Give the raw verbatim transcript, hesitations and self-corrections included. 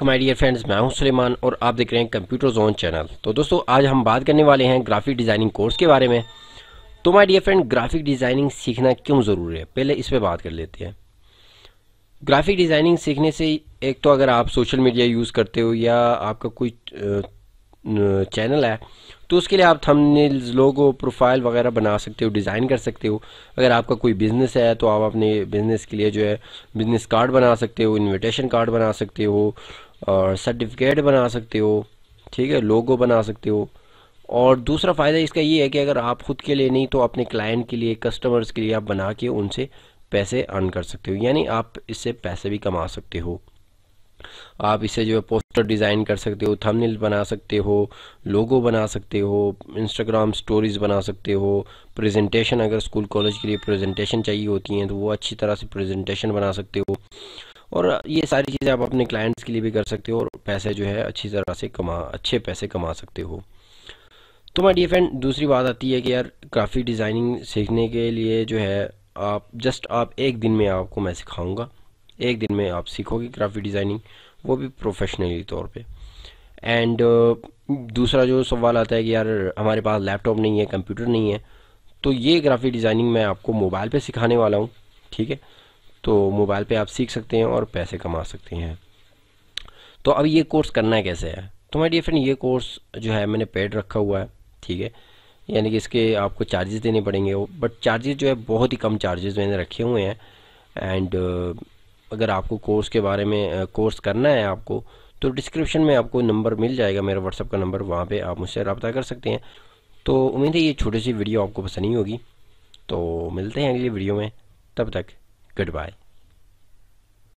तो my dear friends, मैं हूं सुलेमान और आप देख रहे हैं कंप्यूटर जोन चैनल। तो दोस्तों, आज हम बात करने वाले हैं ग्राफिक डिज़ाइनिंग कोर्स के बारे में। तो my dear friend, graphic designing सीखना क्यों ज़रूरी है, पहले इस पे बात कर लेते हैं। ग्राफिक डिज़ाइनिंग सीखने से एक तो अगर आप सोशल मीडिया यूज़ करते हो या आपका कोई चैनल है तो उसके लिए आप थंबनेल्स, लोगो, प्रोफाइल वगैरह बना सकते हो, डिज़ाइन कर सकते हो। अगर आपका कोई बिज़नेस है तो आप अपने बिज़नेस के लिए जो है बिज़नेस कार्ड बना सकते हो, इनविटेशन कार्ड बना सकते हो और सर्टिफिकेट बना सकते हो, ठीक है, लोगो बना सकते हो। और दूसरा फ़ायदा इसका ये है कि अगर आप खुद के लिए नहीं तो अपने क्लाइंट के लिए, कस्टमर्स के लिए आप बना के उनसे पैसे अर्न कर सकते हो, यानी आप इससे पैसे भी कमा सकते हो। आप इसे जो है पोस्टर डिज़ाइन कर सकते हो, थंबनेल बना सकते हो, लोगो बना सकते हो, इंस्टाग्राम स्टोरीज बना सकते हो, प्रेजेंटेशन, अगर स्कूल कॉलेज के लिए प्रेजेंटेशन चाहिए होती हैं तो वो अच्छी तरह से प्रेजेंटेशन बना सकते हो। और ये सारी चीज़ें आप अपने क्लाइंट्स के लिए भी कर सकते हो और पैसे जो है अच्छी तरह से कमा अच्छे पैसे कमा सकते हो। तो माय डियर फ्रेंड, दूसरी बात आती है कि यार ग्राफिक डिज़ाइनिंग सीखने के लिए जो है आप जस्ट आप एक दिन में आपको मैं सिखाऊंगा, एक दिन में आप सीखोगे ग्राफिक डिज़ाइनिंग, वो भी प्रोफेशनली तौर पे। एंड दूसरा जो सवाल आता है कि यार हमारे पास लैपटॉप नहीं है, कंप्यूटर नहीं है, तो ये ग्राफिक डिज़ाइनिंग मैं आपको मोबाइल पे सिखाने वाला हूँ, ठीक है। तो मोबाइल पे आप सीख सकते हैं और पैसे कमा सकते हैं। तो अब ये कोर्स करना है कैसे है, तो माय डियर फ्रेंड, ये कोर्स जो है मैंने पेड रखा हुआ है, ठीक है। यानी कि इसके आपको चार्जेस देने पड़ेंगे, बट चार्जेस जो है बहुत ही कम चार्जेस मैंने रखे हुए हैं। एंड अगर आपको कोर्स के बारे में कोर्स करना है आपको, तो डिस्क्रिप्शन में आपको नंबर मिल जाएगा, मेरा व्हाट्सअप का नंबर, वहाँ पे आप मुझसे रब्ता कर सकते हैं। तो उम्मीद है ये छोटी सी वीडियो आपको पसंद नहीं होगी। तो मिलते हैं अगली वीडियो में, तब तक गुड बाय।